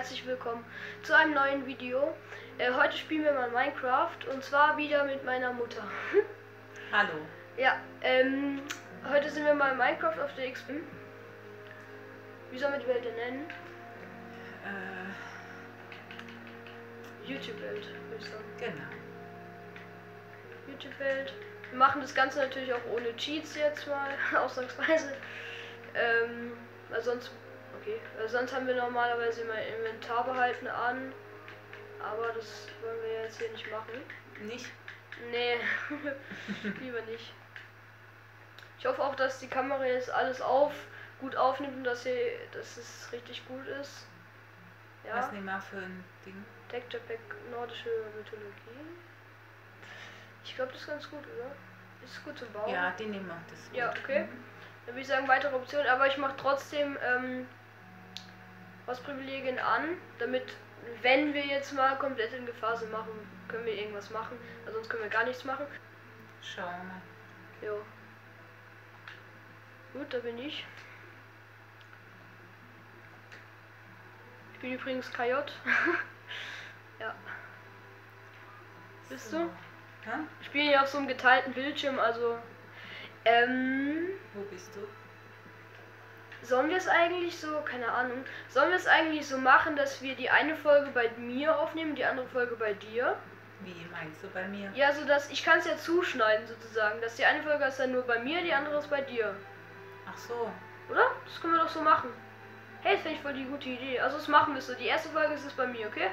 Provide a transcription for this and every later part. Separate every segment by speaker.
Speaker 1: herzlich willkommen zu einem neuen Video. Heute spielen wir mal Minecraft und zwar wieder mit meiner Mutter.
Speaker 2: Hallo.
Speaker 1: Ja, heute sind wir mal in Minecraft auf der XP. Wie sollen wir die Welt denn nennen? YouTube-Welt, würde ich sagen.
Speaker 2: Genau.
Speaker 1: YouTube-Welt. Wir machen das Ganze natürlich auch ohne Cheats jetzt mal, ausnahmsweise. Weil sonst, sonst haben wir normalerweise immer Inventar behalten an. Aber das wollen wir jetzt hier nicht machen.
Speaker 2: Nicht?
Speaker 1: Nee, lieber nicht. Ich hoffe auch, dass die Kamera jetzt alles gut aufnimmt und dass es richtig gut ist. Ja.
Speaker 2: Was nehmen wir für ein Ding?
Speaker 1: Texture Pack nordische Mythologie. Ich glaube, das ist ganz gut, oder? Ist gut zum Bauen.
Speaker 2: Ja, den nehmen wir. Das ist
Speaker 1: ja,
Speaker 2: gut.
Speaker 1: okay. Dann würde ich sagen, weitere Optionen, aber ich mache trotzdem was Privilegien an, damit, wenn wir jetzt mal komplett in Gefahr sind, können wir irgendwas machen, also sonst können wir gar nichts machen.
Speaker 2: Schauen wir mal.
Speaker 1: Jo. Gut, da bin ich. Ich bin übrigens KJ. Ja. Bist
Speaker 2: So.
Speaker 1: du?
Speaker 2: Hä?
Speaker 1: Ich spiele hier auf so einem geteilten Bildschirm, also
Speaker 2: Wo bist du?
Speaker 1: sollen wir es eigentlich so, keine Ahnung, sollen wir es eigentlich so machen, dass wir die eine Folge bei mir aufnehmen, die andere Folge bei dir?
Speaker 2: Wie meinst du bei mir?
Speaker 1: Ja, so dass ich kann es ja zuschneiden sozusagen, dass die eine Folge ist dann nur bei mir, die andere ist bei dir.
Speaker 2: Ach so.
Speaker 1: Oder? Das können wir doch so machen. Hey, das finde ich voll die gute Idee. Also das machen wir so. Die erste Folge ist es bei mir, okay?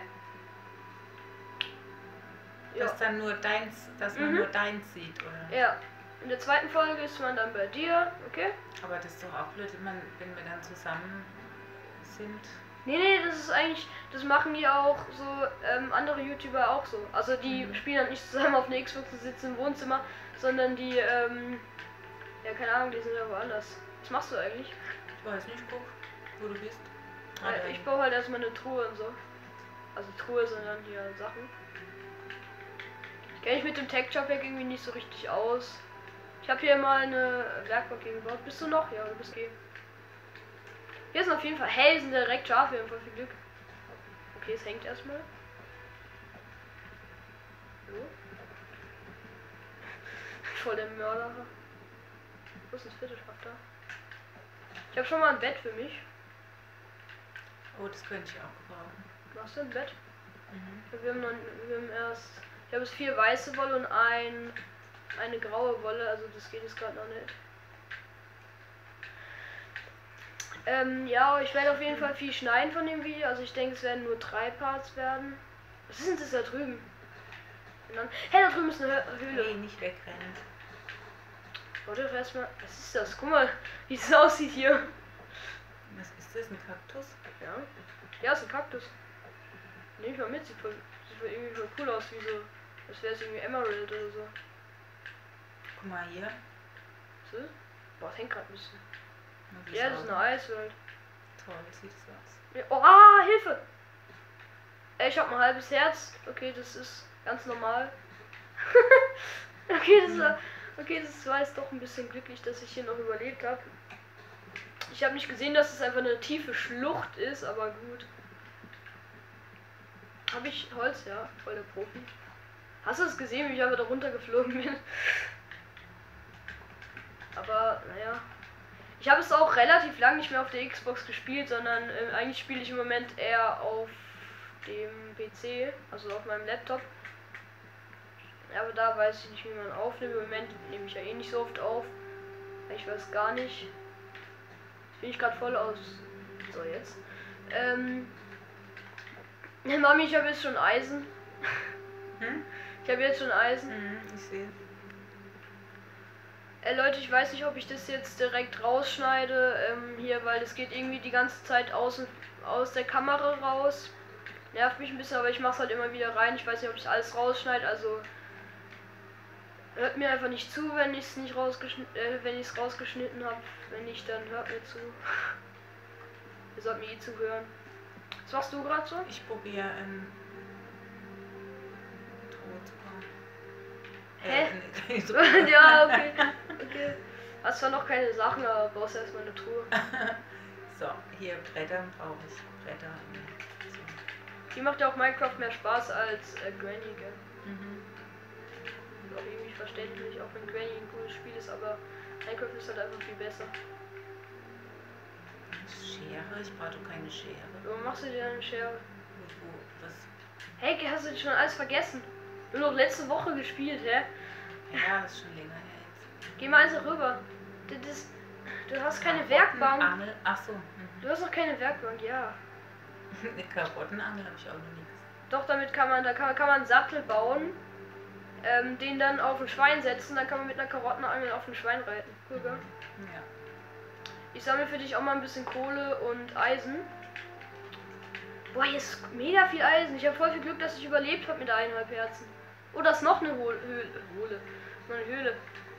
Speaker 2: Dass dann nur deins, dass man nur deins sieht, oder?
Speaker 1: Ja. In der zweiten Folge ist man dann bei dir, okay?
Speaker 2: Aber das ist doch auch blöd, wenn wir dann zusammen sind.
Speaker 1: Nee, das ist eigentlich, das machen die auch so, andere YouTuber auch so. Also die spielen dann nicht zusammen auf einer Xbox und sitzen im Wohnzimmer, sondern die, ja keine Ahnung, die sind ja woanders. Was machst du eigentlich?
Speaker 2: Ich weiß nicht, guck, wo du bist.
Speaker 1: Ich baue halt erstmal eine Truhe und so. Also Truhe, sondern hier Sachen. Ich kenne mich mit dem Texture Pack irgendwie nicht so richtig aus. Ich habe hier mal eine Werkbank gebaut. Bist du noch? Ja, du bist okay. Hier sind auf jeden Fall hell, sind direkt Schafe, wir haben voll viel Glück. Okay, es hängt erstmal. So. Voll der Mörder. Wo ist das vierte Schaf da? Ich habe schon mal ein Bett für mich.
Speaker 2: Oh, das könnte ich auch gebrauchen.
Speaker 1: Machst du ein Bett? Wir haben erst. Ich habe jetzt 4 weiße Wolle und eine graue Wolle, also das geht jetzt gerade noch nicht. Ja, ich werde auf jeden Fall viel schneiden von dem Video, also ich denke es werden nur 3 Parts werden. Was ist denn das da drüben? Hey, da drüben ist eine Höhle.
Speaker 2: Hey, nicht wegrennen.
Speaker 1: Warte doch erstmal. Was ist das? Guck mal, wie es aussieht hier.
Speaker 2: Was ist das? Ein Kaktus?
Speaker 1: Ja. Ja, ist ein Kaktus. Nehme ich mal mit, sieht irgendwie voll cool aus, wie so. Das wäre irgendwie Emerald oder so.
Speaker 2: Guck mal hier.
Speaker 1: Was ist? Boah, es hängt gerade ein bisschen.
Speaker 2: Wie
Speaker 1: Ja, das ist eine Eiswelt.
Speaker 2: Toll, sieht es aus.
Speaker 1: Ja, oh, Hilfe! Ich hab ein halbes Herz. Okay, das ist ganz normal. Das war jetzt doch ein bisschen glücklich, dass ich hier noch überlebt habe. Ich habe nicht gesehen, dass es einfach eine tiefe Schlucht ist, aber gut. Habe ich Holz? Ja, voll der Profi. Hast du es gesehen, wie ich einfach da runtergeflogen bin? Aber, naja. Ich habe es auch relativ lang nicht mehr auf der Xbox gespielt, sondern eigentlich spiele ich im Moment eher auf dem PC, also auf meinem Laptop. Aber da weiß ich nicht, wie man aufnimmt. Im Moment nehme ich ja eh nicht so oft auf. Ich weiß gar nicht. Jetzt bin ich gerade voll aus. So, jetzt. Mami, ich habe jetzt schon Eisen. Ich habe jetzt schon Eisen.
Speaker 2: Ich sehe.
Speaker 1: Leute, ich weiß nicht, ob ich das jetzt direkt rausschneide, hier, weil es geht irgendwie die ganze Zeit aus der Kamera raus. Nervt mich ein bisschen, aber ich mache es halt immer wieder rein. Ich weiß nicht, ob ich alles rausschneide, also hört mir einfach nicht zu, wenn ich es nicht rausgeschnitten habe. Wenn nicht, dann hört mir zu. Ihr sollt mir eh zuhören. Was machst du gerade so?
Speaker 2: Ich probiere ein Truhe zu bauen.
Speaker 1: Hä? Ja, okay. Hast zwar noch keine Sachen, aber brauchst erstmal eine Truhe.
Speaker 2: So, hier Bretter brauche ich. Bretter. So.
Speaker 1: Die macht ja auch Minecraft mehr Spaß als Granny, gell?
Speaker 2: Mhm.
Speaker 1: Ist auch irgendwie verständlich, auch wenn Granny ein cooles Spiel ist, aber Minecraft ist halt einfach viel besser.
Speaker 2: Schere? Ich brauche doch keine Schere.
Speaker 1: Warum machst du dir eine Schere?
Speaker 2: Was?
Speaker 1: Hey, hast du schon alles vergessen? Nur noch letzte Woche gespielt, hä?
Speaker 2: Ja, das ist schon länger her jetzt.
Speaker 1: Geh mal also rüber. Du hast keine Werkbank.
Speaker 2: Karottenangel? Achso.
Speaker 1: Du hast noch keine Werkbank, ja.
Speaker 2: Eine Karottenangel habe ich auch noch nie gesehen.
Speaker 1: Doch, damit kann man einen Sattel bauen, den dann auf ein Schwein setzen, dann kann man mit einer Karottenangel auf ein Schwein reiten. Cool, gell?
Speaker 2: Ja.
Speaker 1: Ich sammle für dich auch mal ein bisschen Kohle und Eisen. Boah, hier ist mega viel Eisen. Ich habe voll viel Glück, dass ich überlebt habe mit 1,5 Herzen. Oh, da ist noch eine Eine Höhle.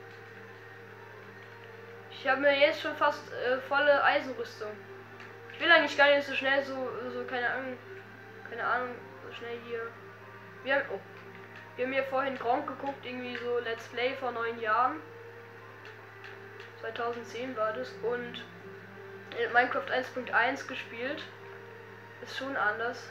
Speaker 1: Ich habe mir jetzt schon fast volle Eisenrüstung. Ich will eigentlich gar nicht so schnell so keine Ahnung, so schnell hier. Wir haben hier vorhin Gronk geguckt, irgendwie so Let's Play vor 9 Jahren. 2010 war das und Minecraft 1.1 gespielt. Ist schon anders.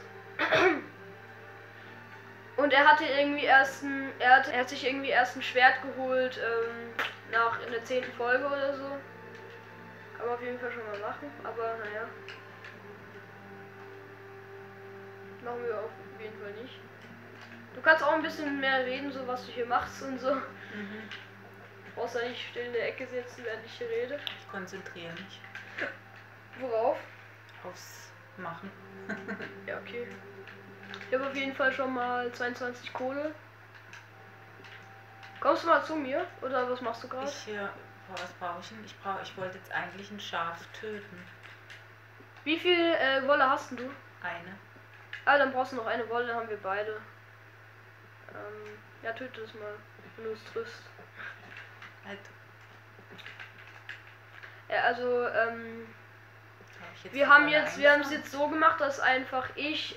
Speaker 1: Und er hatte irgendwie er hat sich irgendwie erst ein Schwert geholt, in der 10. Folge oder so. Kann man auf jeden Fall schon mal machen, aber naja. Machen wir auf jeden Fall nicht. Du kannst auch ein bisschen mehr reden, so was du hier machst und so.
Speaker 2: Mhm.
Speaker 1: Du brauchst ja nicht still in der Ecke sitzen, während ich hier rede.
Speaker 2: Ich konzentriere mich
Speaker 1: Worauf?
Speaker 2: aufs Machen.
Speaker 1: Ja, okay. Ich habe auf jeden Fall schon mal 22 Kohle. Kommst du mal zu mir? Oder was machst du gerade?
Speaker 2: Was brauche ich denn? Ich wollte jetzt eigentlich ein Schaf töten.
Speaker 1: Wie viel Wolle hast denn du?
Speaker 2: Eine.
Speaker 1: Ah, dann brauchst du noch eine Wolle, dann haben wir beide. Ja, töte es mal, wenn du es triffst.
Speaker 2: Halt.
Speaker 1: Ja, also,
Speaker 2: Ich
Speaker 1: wir haben es jetzt so gemacht, dass einfach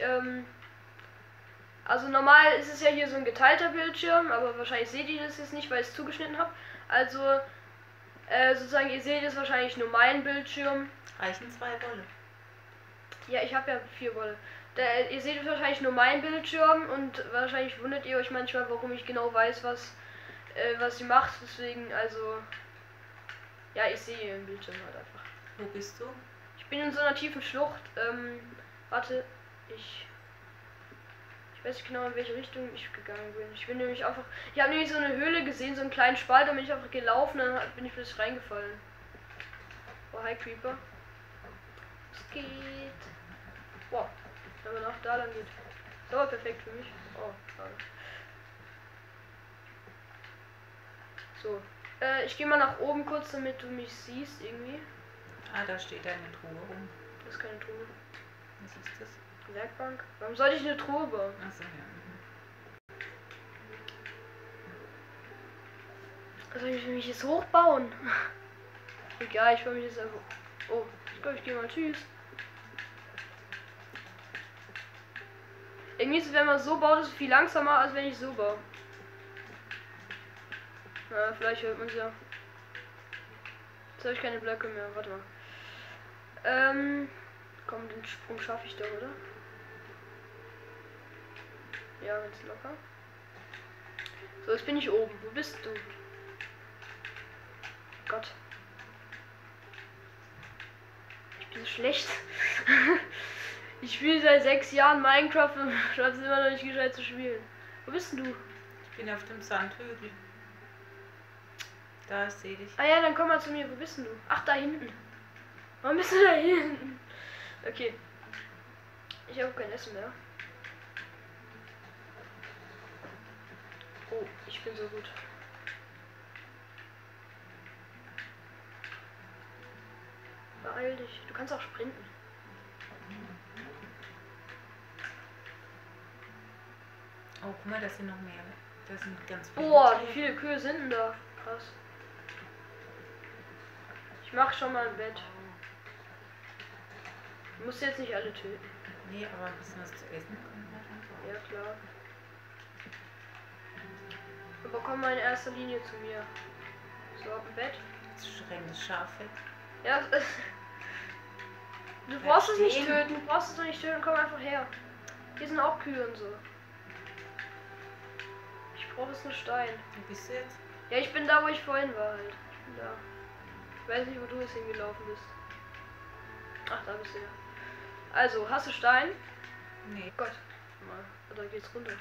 Speaker 1: also normal ist es ja hier so ein geteilter Bildschirm, aber wahrscheinlich seht ihr das jetzt nicht, weil ich es zugeschnitten habe. Also, sozusagen, ihr seht jetzt wahrscheinlich nur meinen Bildschirm.
Speaker 2: Reichen 2 Wolle.
Speaker 1: Ja, ich habe ja 4 Wolle. Ihr seht jetzt wahrscheinlich nur meinen Bildschirm und wahrscheinlich wundert ihr euch manchmal, warum ich genau weiß, was sie macht. Deswegen, also, ja, ich sehe ihren Bildschirm halt einfach.
Speaker 2: Wo bist du?
Speaker 1: Ich bin in so einer tiefen Schlucht. Warte, ich weiß nicht genau, in welche Richtung ich gegangen bin. Ich bin nämlich einfach. Ich habe nämlich so eine Höhle gesehen, so einen kleinen Spalt, da bin ich einfach gelaufen, dann bin ich plötzlich reingefallen. Oh, hi Creeper. Es geht. Wow, wenn man auch da lang geht. Das war perfekt für mich. Oh, schade. So. Ich gehe mal nach oben kurz, damit du mich siehst irgendwie.
Speaker 2: Ah, da steht eine Truhe rum.
Speaker 1: Das ist keine Truhe.
Speaker 2: Was ist das?
Speaker 1: Werkbank? Warum sollte ich eine Truhe bauen?
Speaker 2: Achso, ja.
Speaker 1: Also ich will mich jetzt hochbauen. Egal, ich will mich jetzt einfach. Oh, ich glaube, ich gehe mal. Tschüss. Irgendwie ist es, wenn man so baut, ist es viel langsamer, als wenn ich so baue. Na, vielleicht hört man es ja. Jetzt habe ich keine Blöcke mehr. Warte mal. Komm, den Sprung schaffe ich doch, oder? Ja, ganz locker. So, jetzt bin ich oben. Wo bist du? Gott. Ich bin so schlecht. Ich spiele seit 6 Jahren Minecraft und schaffe es immer noch nicht gescheit zu spielen. Wo bist denn du?
Speaker 2: Ich bin auf dem Sandhügel. Da, ich sehe dich.
Speaker 1: Ah ja, dann komm mal zu mir. Wo bist denn du? Ach, da hinten. Warum bist du da hinten? Okay. Ich habe kein Essen mehr. Oh, ich bin so gut. Beeil dich. Du kannst auch sprinten.
Speaker 2: Oh, guck mal, das sind noch mehr. Das sind ganz viele.
Speaker 1: Boah, wie viele Kühe sind denn da? Krass. Ich mach schon mal ein Bett. Du musst jetzt nicht alle töten.
Speaker 2: Nee, aber ein bisschen was zu essen können wir dann.
Speaker 1: Ja, klar. Aber komm mal in erster Linie zu mir. So, auf dem Bett.
Speaker 2: Das schreckliches Schaffett.
Speaker 1: Ja, du brauchst es nicht töten. Du brauchst es doch nicht töten. Komm einfach her. Hier sind auch Kühe und so. Ich brauche jetzt nur Stein.
Speaker 2: Wo bist du jetzt?
Speaker 1: Ja, ich bin da, wo ich vorhin war halt. Ich bin da. Ich weiß nicht, wo du jetzt hingelaufen bist. Ach, da bist du ja. Also, hast du Stein?
Speaker 2: Nee.
Speaker 1: Gott. Mal. Da geht's runter.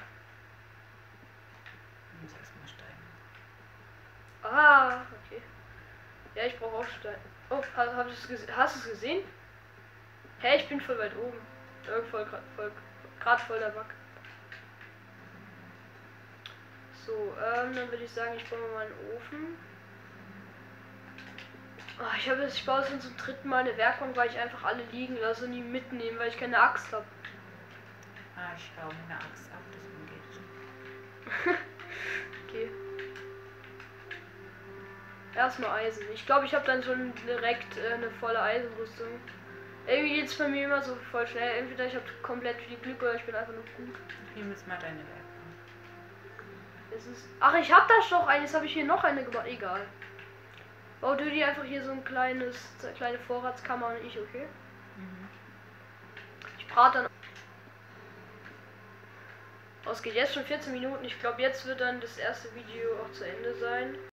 Speaker 2: Ich muss erstmal steigen.
Speaker 1: Ah, okay. Ja, ich brauche auch Stein. Oh, hast du es gesehen? Hä, ich bin voll weit oben. Gerade voll der Bug. So, dann würde ich sagen, ich baue mal einen Ofen. Oh, ich baue schon zum dritten Mal eine Werkbank, weil ich einfach alle liegen lasse und die mitnehmen, weil ich keine Axt habe.
Speaker 2: Ah, ich baue mir eine Axt ab, das geht.
Speaker 1: Okay. Erstmal Eisen. Ich glaube, ich habe dann schon direkt eine volle Eisenrüstung. Irgendwie geht es bei mir immer so voll schnell. Entweder ich habe komplett viel Glück oder ich bin einfach nur gut.
Speaker 2: Hier müssen wir deine Werkbank.
Speaker 1: Ach, ich habe da doch eine. Jetzt habe ich hier noch eine gebaut. Egal. Bau du dir einfach hier so ein kleine Vorratskammer und ich, okay?
Speaker 2: Mhm.
Speaker 1: Ich brate dann. Oh, es geht jetzt schon 14 Minuten. Ich glaube, jetzt wird dann das erste Video auch zu Ende sein.